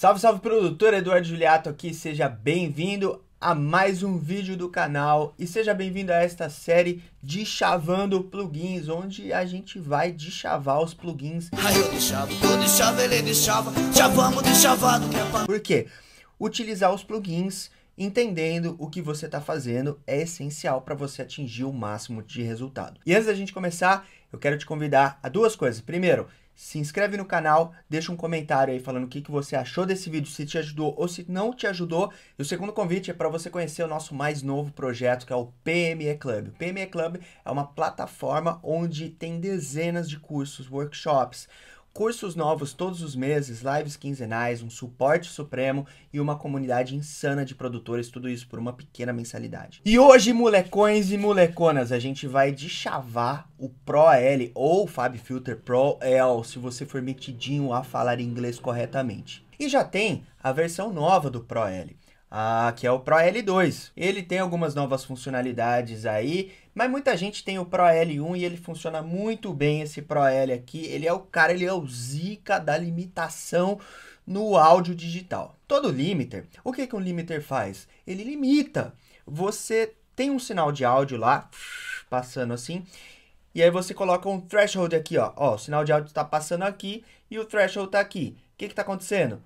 Salve, salve produtor, Eduardo Juliato aqui, seja bem-vindo a mais um vídeo do canal e seja bem-vindo a esta série de Chavando Plugins, onde a gente vai deschavar os plugins. Aí eu deixava, tu deixava, ele deixava, chavamos de chavado que é pra... Por quê? Utilizar os plugins, entendendo o que você está fazendo, é essencial para você atingir o máximo de resultado. E antes da gente começar, eu quero te convidar a duas coisas. Primeiro, se inscreve no canal, deixa um comentário aí falando o que você achou desse vídeo, se te ajudou ou se não te ajudou. E o segundo convite é para você conhecer o nosso mais novo projeto, que é o PME Club. O PME Club é uma plataforma onde tem dezenas de cursos, workshops, cursos novos todos os meses, lives quinzenais, um suporte supremo e uma comunidade insana de produtores, tudo isso por uma pequena mensalidade. E hoje, molecões e moleconas, a gente vai deschavar o Pro L ou FabFilter Pro L, se você for metidinho a falar inglês corretamente. E já tem a versão nova do Pro L. Que é o Pro L2. Ele tem algumas novas funcionalidades aí, mas muita gente tem o Pro L1 e ele funciona muito bem, esse Pro L aqui. Ele é o zica da limitação no áudio digital. Todo limiter, o que um limiter faz? Ele limita. Você tem um sinal de áudio lá, passando assim, e aí você coloca um threshold aqui, ó. O sinal de áudio está passando aqui e o threshold está aqui. O que está acontecendo?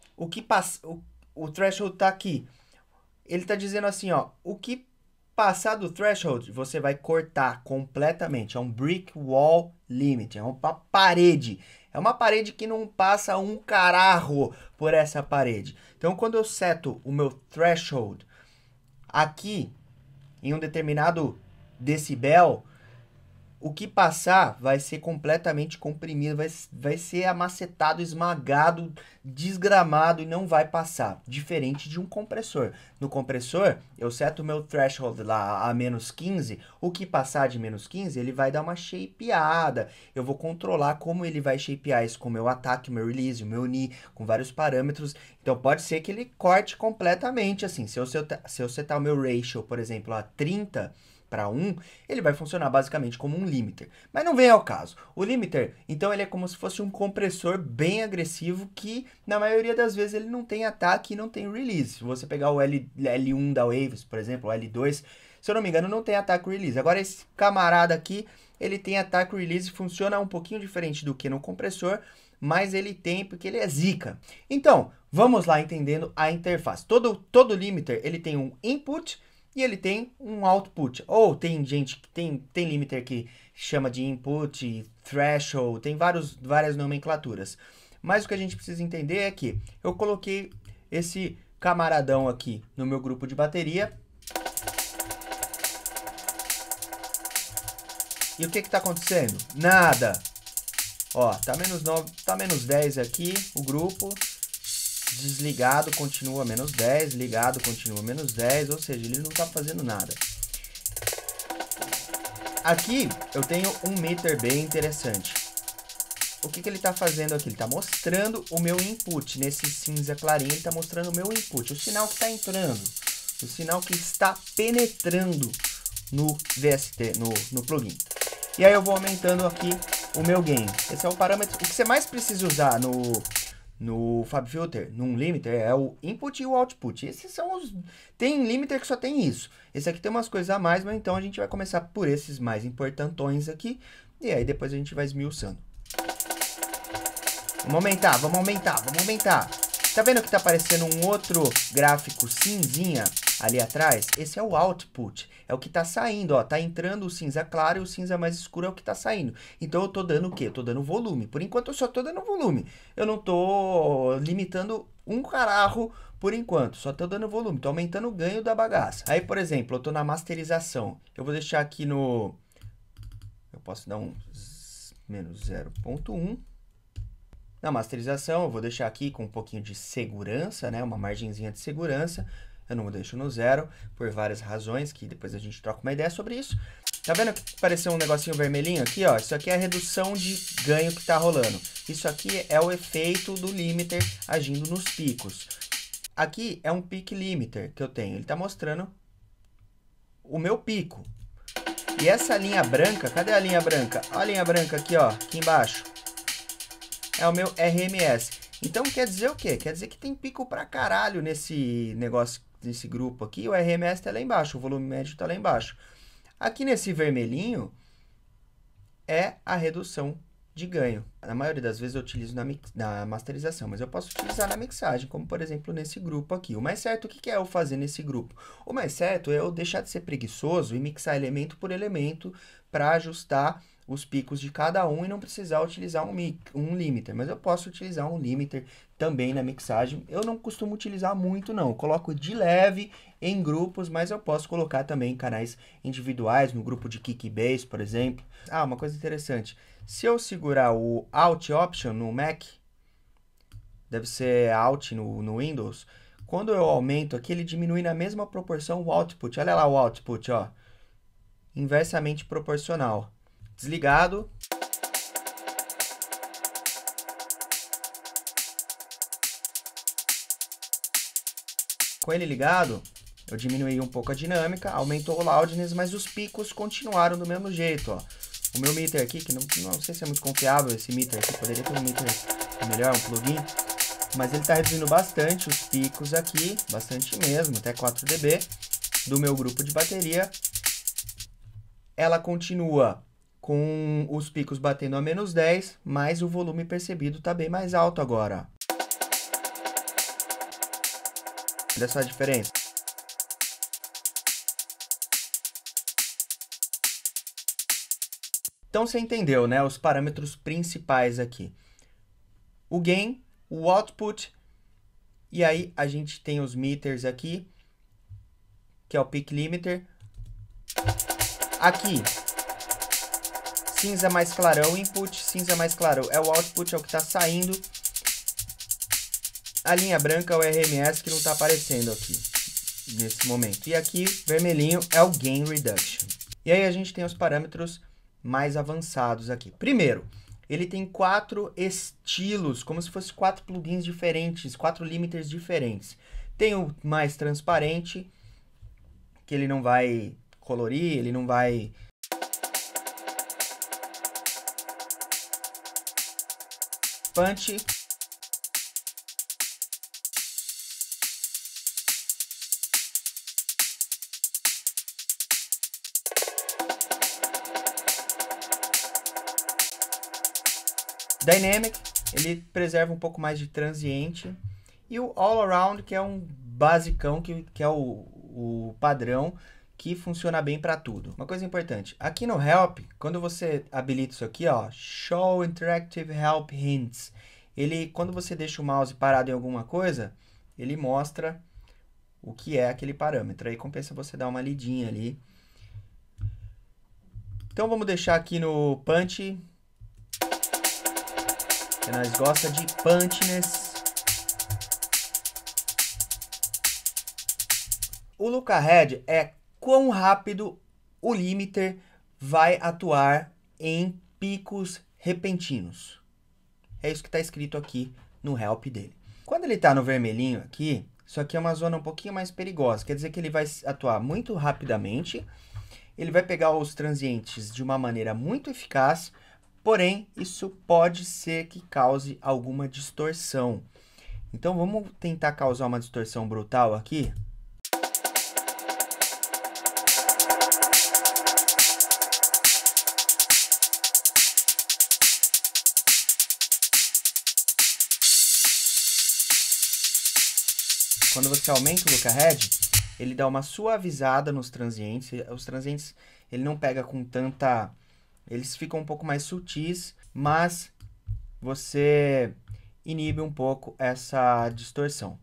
O threshold tá aqui. Ele tá dizendo assim, ó, o que passar do threshold, você vai cortar completamente. É um brick wall limit, é uma parede. É uma parede que não passa um caralho por essa parede. Então, quando eu seto o meu threshold aqui, em um determinado decibel, o que passar vai ser completamente comprimido, vai ser amacetado, esmagado, desgramado e não vai passar. Diferente de um compressor. No compressor, eu seto o meu threshold lá a menos 15, o que passar de menos 15, ele vai dar uma shapeada. Eu vou controlar como ele vai shapear isso com o meu ataque, o meu release, o meu knee, com vários parâmetros. Então pode ser que ele corte completamente, assim. Se eu setar o meu ratio, por exemplo, a 30 para 1, ele vai funcionar basicamente como um limiter. Mas não vem ao caso. O limiter, então, ele é como se fosse um compressor bem agressivo que, na maioria das vezes, ele não tem ataque e não tem release. Se você pegar o L1 da Waves, por exemplo, o L2, se eu não me engano, não tem ataque e release. Agora, esse camarada aqui, ele tem ataque e release, funciona um pouquinho diferente do que no compressor, mas ele tem porque ele é zica. Então, vamos lá entendendo a interface. Todo limiter, ele tem um input e ele tem um output. Ou tem gente que tem limiter que chama de input, threshold, tem várias nomenclaturas. Mas o que a gente precisa entender é que eu coloquei esse camaradão aqui no meu grupo de bateria. E o que está acontecendo? Nada. Ó, tá menos 9, tá menos 10 aqui o grupo. Desligado continua menos 10, ligado continua menos 10, ou seja, ele não está fazendo nada. Aqui eu tenho um meter bem interessante. O que ele está fazendo aqui? Ele está mostrando o meu input. Nesse cinza clarinho, ele está mostrando o meu input. O sinal que está entrando, o sinal que está penetrando no VST, no plugin. E aí eu vou aumentando aqui o meu gain. Esse é o parâmetro. O que você mais precisa usar no FabFilter, num limiter, é o input e o output. Esses são os... Tem limiter que só tem isso. Esse aqui tem umas coisas a mais, mas então a gente vai começar por esses mais importantões aqui. E aí depois a gente vai esmiuçando. Vamos aumentar. Tá vendo que tá aparecendo um outro gráfico cinzinha ali atrás? Esse é o output. É o que tá saindo, ó. Tá entrando o cinza claro e o cinza mais escuro é o que tá saindo. Então eu tô dando o quê? Eu tô dando volume. Por enquanto eu só tô dando volume. Eu não tô limitando um caralho por enquanto. Só tô dando volume. Tô aumentando o ganho da bagaça. Aí, por exemplo, eu tô na masterização. Eu vou deixar aqui no... Eu posso dar um menos 0.1. Na masterização, eu vou deixar aqui com um pouquinho de segurança, né? Uma margenzinha de segurança. Eu não deixo no 0, por várias razões, que depois a gente troca uma ideia sobre isso. Tá vendo que apareceu um negocinho vermelhinho aqui, ó? Isso aqui é a redução de ganho que tá rolando. Isso aqui é o efeito do limiter agindo nos picos. Aqui é um peak limiter que eu tenho. Ele tá mostrando o meu pico. E essa linha branca, cadê a linha branca? Olha a linha branca aqui, ó, aqui embaixo. É o meu RMS. Então quer dizer o quê? Quer dizer que tem pico pra caralho nesse negócio, nesse grupo aqui. O RMS tá lá embaixo, o volume médio tá lá embaixo. Aqui nesse vermelhinho é a redução de ganho. Na maioria das vezes eu utilizo na masterização, mas eu posso utilizar na mixagem, como por exemplo nesse grupo aqui. O mais certo, o que é eu fazer nesse grupo? O mais certo é eu deixar de ser preguiçoso e mixar elemento por elemento para ajustar os picos de cada um e não precisar utilizar um limiter. Mas eu posso utilizar um limiter também na mixagem. Eu não costumo utilizar muito não, eu coloco de leve em grupos, mas eu posso colocar também em canais individuais, no grupo de kick e bass, por exemplo. Ah, uma coisa interessante. Se eu segurar o Alt Option no Mac, deve ser Alt no Windows, quando eu aumento aqui, ele diminui na mesma proporção o output. Olha lá o output, ó. Inversamente proporcional. Desligado. Com ele ligado, eu diminuí um pouco a dinâmica, aumentou o loudness, mas os picos continuaram do mesmo jeito, ó. O meu meter aqui, que não sei se é muito confiável esse meter aqui, poderia ter um meter melhor, um plugin, mas ele está reduzindo bastante os picos aqui, bastante mesmo, até 4 dB, do meu grupo de bateria. Ela continua com os picos batendo a menos 10, mas o volume percebido está bem mais alto agora. Olha só a diferença. Então você entendeu, né, os parâmetros principais aqui. O gain, o output, e aí a gente tem os meters aqui, que é o peak limiter. Aqui, cinza mais clarão, input, cinza mais clarão é o output, é o que está saindo. A linha branca é o RMS que não está aparecendo aqui, nesse momento. E aqui, vermelhinho, é o gain reduction. E aí a gente tem os parâmetros mais avançados aqui. Primeiro, ele tem 4 estilos, como se fosse 4 plugins diferentes, 4 limiters diferentes. Tem o mais transparente, que ele não vai colorir, ele não vai... Punch. Dynamic, ele preserva um pouco mais de transiente. E o All Around, que é um basicão, que é o padrão, que funciona bem para tudo. Uma coisa importante, aqui no Help, quando você habilita isso aqui, ó, Show Interactive Help Hints, quando você deixa o mouse parado em alguma coisa, ele mostra o que é aquele parâmetro. Aí compensa você dar uma lidinha ali. Então vamos deixar aqui no Punch, que nós gosta de punchiness. O look ahead é quão rápido o limiter vai atuar em picos repentinos. É isso que está escrito aqui no help dele. Quando ele está no vermelhinho aqui, isso aqui é uma zona um pouquinho mais perigosa. Quer dizer que ele vai atuar muito rapidamente, ele vai pegar os transientes de uma maneira muito eficaz, porém, isso pode ser que cause alguma distorção. Então, vamos tentar causar uma distorção brutal aqui. Quando você aumenta o look ahead, ele dá uma suavizada nos transientes. Os transientes, ele não pega com tanta... Eles ficam um pouco mais sutis, mas você inibe um pouco essa distorção.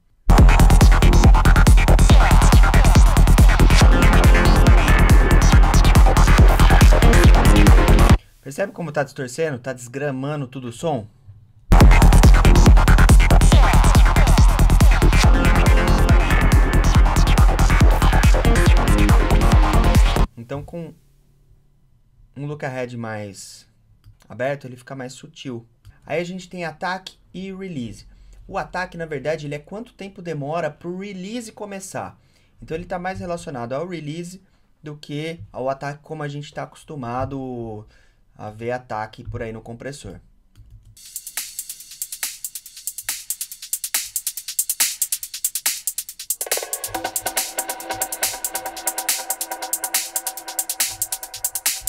Percebe como está distorcendo? Está desgramando tudo o som? Então, com um look ahead mais aberto, ele fica mais sutil. Aí a gente tem ataque e release. O ataque, na verdade, ele é quanto tempo demora para o release começar. Então, ele está mais relacionado ao release do que ao ataque como a gente está acostumado a ver ataque por aí no compressor.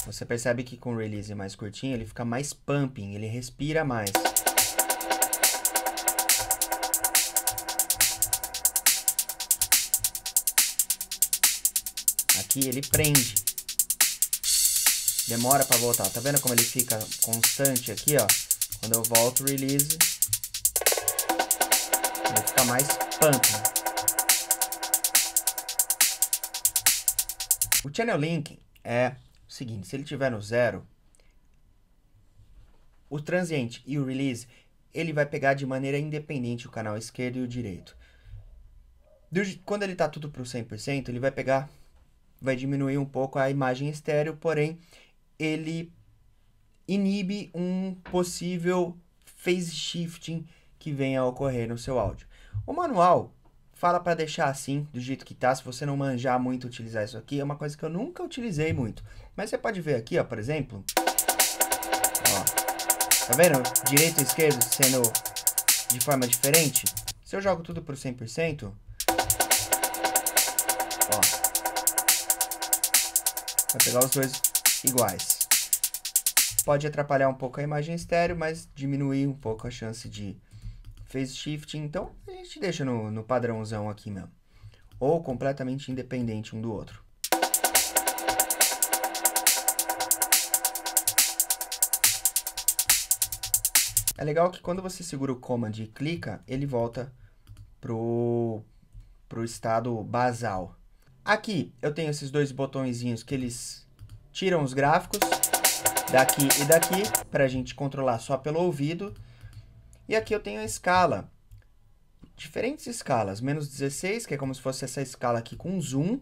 Você percebe que com o release mais curtinho, ele fica mais pumping, ele respira mais. Aqui ele prende. Demora para voltar. Tá vendo como ele fica constante aqui, ó? Quando eu volto o release, ele fica mais pumping. O channel linking é o seguinte, se ele estiver no 0, o transiente e o release, ele vai pegar de maneira independente o canal esquerdo e o direito. Quando ele está tudo para o 100%, ele vai diminuir um pouco a imagem estéreo, porém, ele inibe um possível phase shifting que venha a ocorrer no seu áudio. O manual fala para deixar assim, do jeito que tá. Se você não manjar muito utilizar isso aqui, é uma coisa que eu nunca utilizei muito. Mas você pode ver aqui, ó, por exemplo. Ó, tá vendo? Direito e esquerdo sendo de forma diferente. Se eu jogo tudo pro 100%, ó, vai pegar os dois iguais. Pode atrapalhar um pouco a imagem estéreo, mas diminuir um pouco a chance de phase shifting. Então, a gente deixa no padrãozão aqui mesmo. Ou completamente independente um do outro. É legal que quando você segura o Command e clica, ele volta pro estado basal. Aqui eu tenho esses dois botõezinhos que eles tiram os gráficos daqui e daqui, para a gente controlar só pelo ouvido. E aqui eu tenho a escala, diferentes escalas, menos 16, que é como se fosse essa escala aqui com zoom,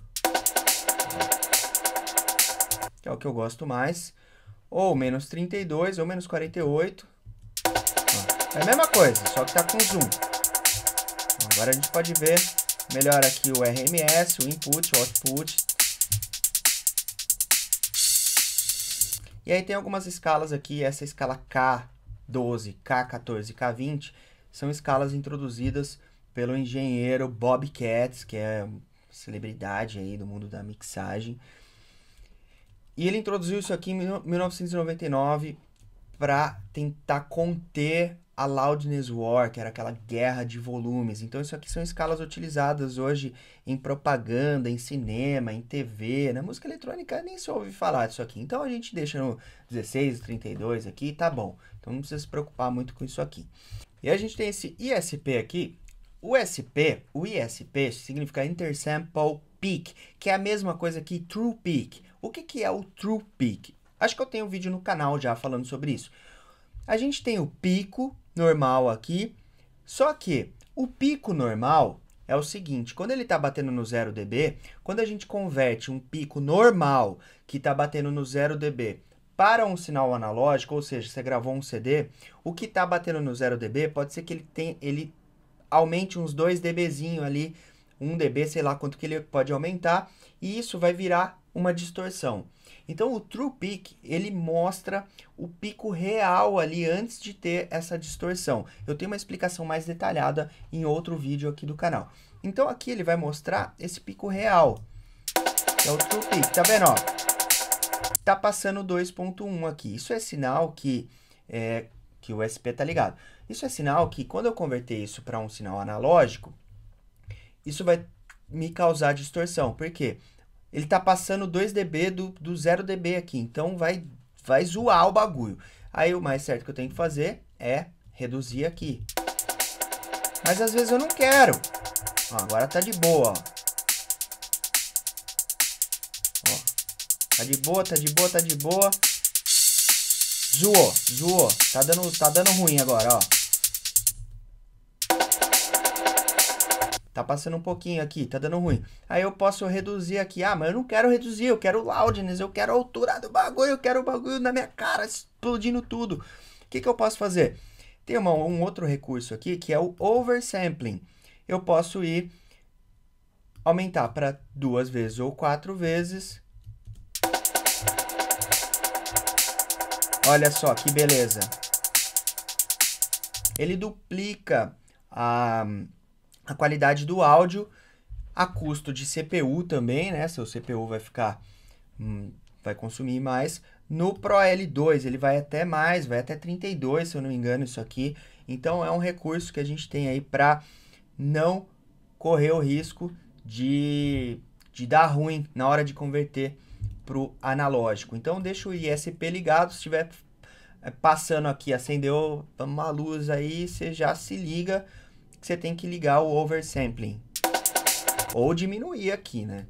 que é o que eu gosto mais, ou menos 32, ou menos 48, é a mesma coisa, só que tá com zoom. Agora a gente pode ver melhor aqui o RMS, o input, o output. E aí tem algumas escalas aqui, essa escala K12, K14, K20, são escalas introduzidas pelo engenheiro Bob Katz, que é celebridade aí do mundo da mixagem. E ele introduziu isso aqui em 1999 para tentar conter a Loudness War, que era aquela guerra de volumes. Então isso aqui são escalas utilizadas hoje em propaganda, em cinema, em TV. Na música eletrônica nem se ouve falar disso aqui. Então a gente deixa no 16, 32 aqui, tá bom. Então não precisa se preocupar muito com isso aqui. E a gente tem esse ISP aqui. O ISP significa Intersample Peak, que é a mesma coisa que True Peak. O que é o True Peak? Acho que eu tenho um vídeo no canal já falando sobre isso. A gente tem o pico normal aqui, só que o pico normal é o seguinte, quando ele está batendo no 0 dB, quando a gente converte um pico normal que está batendo no 0 dB para um sinal analógico, ou seja, você gravou um CD, o que está batendo no 0 dB pode ser que ele aumente uns 2 dBzinho ali, 1 dB, sei lá quanto que ele pode aumentar, e isso vai virar uma distorção. Então o True Peak, ele mostra o pico real ali antes de ter essa distorção. Eu tenho uma explicação mais detalhada em outro vídeo aqui do canal. Então aqui ele vai mostrar esse pico real, que é o True Peak. Tá vendo, ó? Tá passando 2.1 aqui. Isso é sinal que o SP tá ligado. Isso é sinal que quando eu converter isso para um sinal analógico, isso vai me causar distorção. Por quê? Ele tá passando 2 dB do 0 dB aqui, então vai zoar o bagulho. Aí o mais certo que eu tenho que fazer é reduzir aqui. Mas às vezes eu não quero. Ó, agora tá de boa, ó. Ó. Tá de boa, tá de boa, tá de boa. Zoou. Tá dando ruim agora, ó. Tá passando um pouquinho aqui, tá dando ruim. Aí eu posso reduzir aqui. Ah, mas eu não quero reduzir, eu quero loudness, eu quero a altura do bagulho, eu quero o bagulho na minha cara, explodindo tudo. O que eu posso fazer? Tem um outro recurso aqui, que é o oversampling. Eu posso aumentar para 2 vezes ou 4 vezes. Olha só, que beleza. Ele duplica a qualidade do áudio, a custo de CPU também, né? Seu CPU vai ficar vai consumir mais. No Pro L2 ele vai até mais, vai até 32, se eu não me engano, isso aqui. Então é um recurso que a gente tem aí para não correr o risco de dar ruim na hora de converter para o analógico. Então deixa o ISP ligado, se estiver passando aqui, acendeu uma luz aí, você já se liga que você tem que ligar o oversampling. Ou diminuir aqui, né?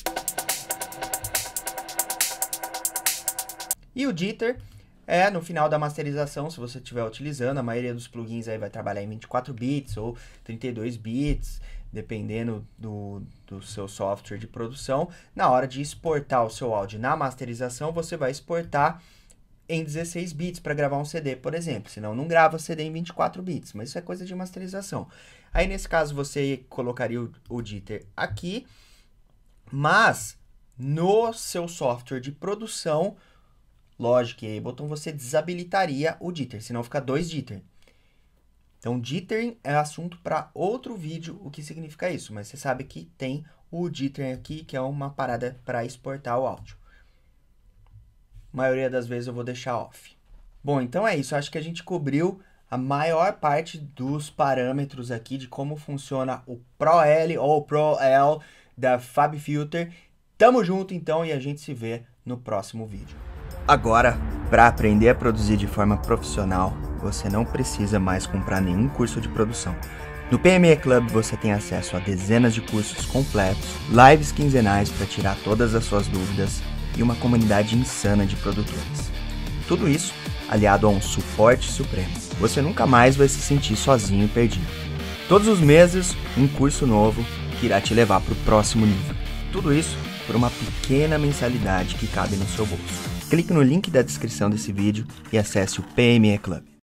E o jitter é no final da masterização, se você estiver utilizando, a maioria dos plugins aí vai trabalhar em 24 bits ou 32 bits, dependendo do seu software de produção. Na hora de exportar o seu áudio na masterização, você vai exportar em 16 bits para gravar um CD, por exemplo. Senão não grava CD em 24 bits, mas isso é coisa de masterização. Aí nesse caso você colocaria o jitter aqui, mas no seu software de produção, Logic e Ableton, você desabilitaria o jitter, senão fica 2 jitter. Então, jittering é assunto para outro vídeo, o que significa isso, mas você sabe que tem o jittering aqui, que é uma parada para exportar o áudio. A maioria das vezes eu vou deixar off. Bom, então é isso, acho que a gente cobriu a maior parte dos parâmetros aqui de como funciona o Pro L ou Pro L da FabFilter. Tamo junto então e a gente se vê no próximo vídeo. Agora, para aprender a produzir de forma profissional, você não precisa mais comprar nenhum curso de produção. No PME Club você tem acesso a dezenas de cursos completos, lives quinzenais para tirar todas as suas dúvidas e uma comunidade insana de produtores. Tudo isso aliado a um suporte supremo. Você nunca mais vai se sentir sozinho e perdido. Todos os meses, um curso novo que irá te levar para o próximo nível. Tudo isso por uma pequena mensalidade que cabe no seu bolso. Clique no link da descrição desse vídeo e acesse o PME Club.